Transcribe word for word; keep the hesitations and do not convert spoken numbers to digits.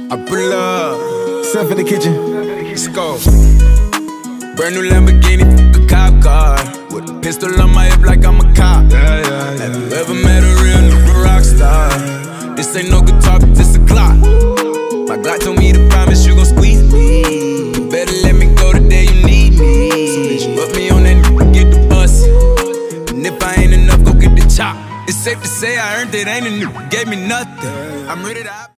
I pull up, Stuff in the kitchen. let's go. Brand new Lamborghini, a cop car, with a pistol on my hip like I'm a cop. Yeah, yeah, yeah. Have you ever met a real nigga rock star? This ain't no guitar, but this a Glock. My Glock told me to promise you gon' squeeze me. You better let me go the day you need me. So bitch, put me on that nigga, get the bus. And if I ain't enough, go get the chop. It's safe to say I earned it, ain't a nigga gave me nothing. I'm ready to